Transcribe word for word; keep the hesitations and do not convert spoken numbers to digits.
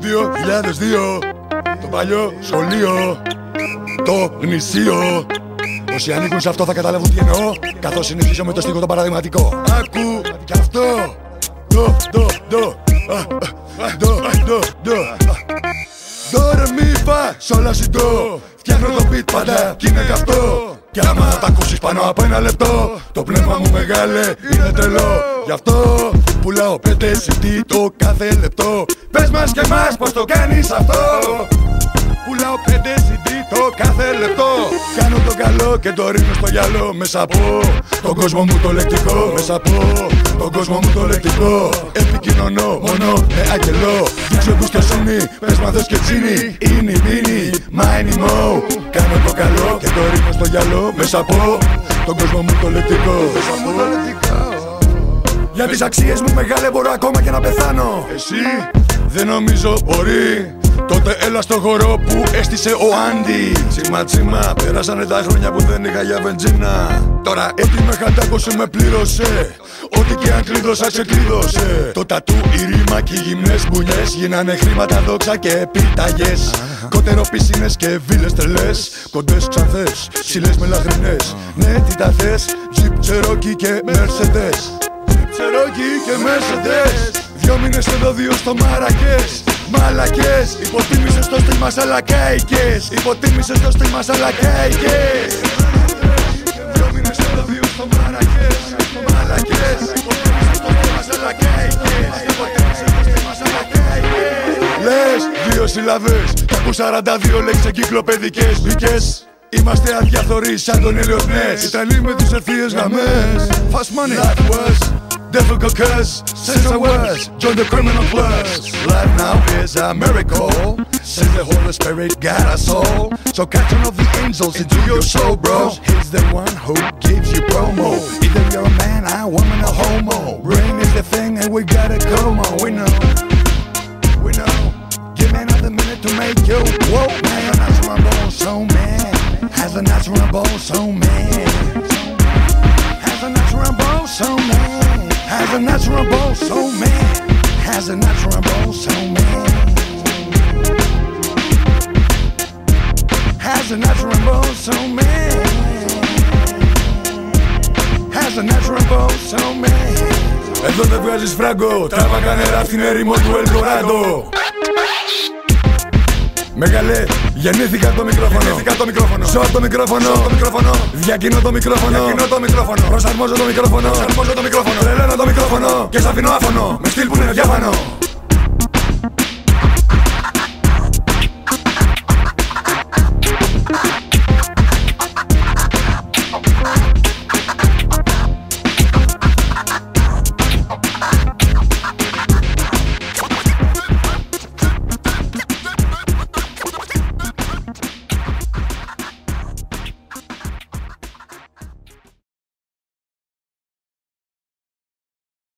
δύο χιλιάδες δύο, το παλιό σχολείο, το γνησίο. Όσοι ανήκουν σε αυτό θα καταλάβουν τι εννοώ, καθώς συνεχίζω με το στίχο το παραδειγματικό. Άκου κι αυτό. Ντο, ντο, ντο, ντο, ντο, ντο. Ντο ρε μη φα, σ' συντό. Φτιάχνω το beat πάντα κι είναι καυτό. Κι άμα θα τα ακούσεις πάνω από ένα λεπτό, το πνεύμα μου μεγάλε είναι τρελό. Γι' αυτό πουλάω πέντε σι ντι το κάθε λεπτό. Πες μας και εμάς πως το κάνεις αυτό. Πουλάω πέντε σι ντι το κάθε λεπτό. Κάνω το καλό και το ρίχνω στο γυαλό. Μέσα από τον κόσμο μου το λεκτικό. Μέσα από τον κόσμο μου το λεκτικό. Επικοινωνώ μόνο με αγγελό. Δείξω εμπιστοσύνη, πες μα δες και τσίνη. Είναι η μήνυ, μάινι μο. Κάνω το καλό και το ρίχνω στο γυαλό. Μέσα από τον κόσμο μου το λεκτικό. Για τις αξίες μου μεγάλε μπορώ ακόμα και να πεθάνω. Εσύ δεν νομίζω μπορεί. Τότε έλα στο χώρο που έστησε ο Άντι. Τσίμα τσίμα, πέρασανε τα χρόνια που δεν είχα για βενζίνα. Τώρα έτοιμη χαντάκωσε με πλήρωσε. Ό,τι και αν κλείδωσα σε κλείδωσε. Το τατού, η ρήμα και οι γυμνές μπουνιές γίνανε χρήματα, δόξα και επιταγές. Κότερο πισίνες και βίλες τρελές. Κοντές ξανθές, ψηλές με λαχρινές. Ναι τι τα θες, Jeep Cherokee και Mercedes. Jeep Cherokee και Mercedes. Δυο μήνες εδώ, δύο στο Μαρακές. Μαλακές, υποτίμησες το στυλ μας αλλά κάηκες. Υποτίμησες το στυλ μας αλλά κάηκες. Δυο μήνες εδώ, δύο στο Μαρακές. Μαλακές, υποτίμησες το στυλ μας αλλά κάηκες. Υποτίμησες το στυλ μας αλλά κάηκες. Λες δύο συλλαβές, κι ακούς σαράντα δύο λέξεις εγκυκλοπαιδικές. Μπήκες, είμαστε αδιαθωροί σαν τον Ελιονές. Ιταλοί με τις ευθείες γραμμές. Fast money, life was difficult cause since I was joined the criminal class. Life now is a miracle since the Holy Spirit got us all. So catch one of the angels into your soul, bro. He's the one who gives you promo. Either you're a man, a woman, a homo. Rain is the thing and we got a como. We know, we know. Give me another minute to make you whoa. Man, a natural bone, so man. Has a natural bone, so man. Has a natural bone, so man. Has a natural bone, so man. Has a natural bone, so man. Has a natural bone, so man. Has a natural bone, so man. Εδώ δεν βγάζεις φράγκο, τράβα κανένα στην ερήμο του Ελντοράντο. Μεγάλε, γεννήθηκα το μικρόφωνο. Γεννήθηκα το μικρόφωνο. Ζω το μικρόφωνο. Ζω το μικρόφωνο. Διακινώ το μικρόφωνο. Διακινώ το μικρόφωνο. Προσαρμόζω το μικρόφωνο. Προσαρμόζω το μικρόφωνο. Τρελαίνω το μικρόφωνο. Και σ' αφήνω άφωνο. Με στυλ που είναι διάφανο.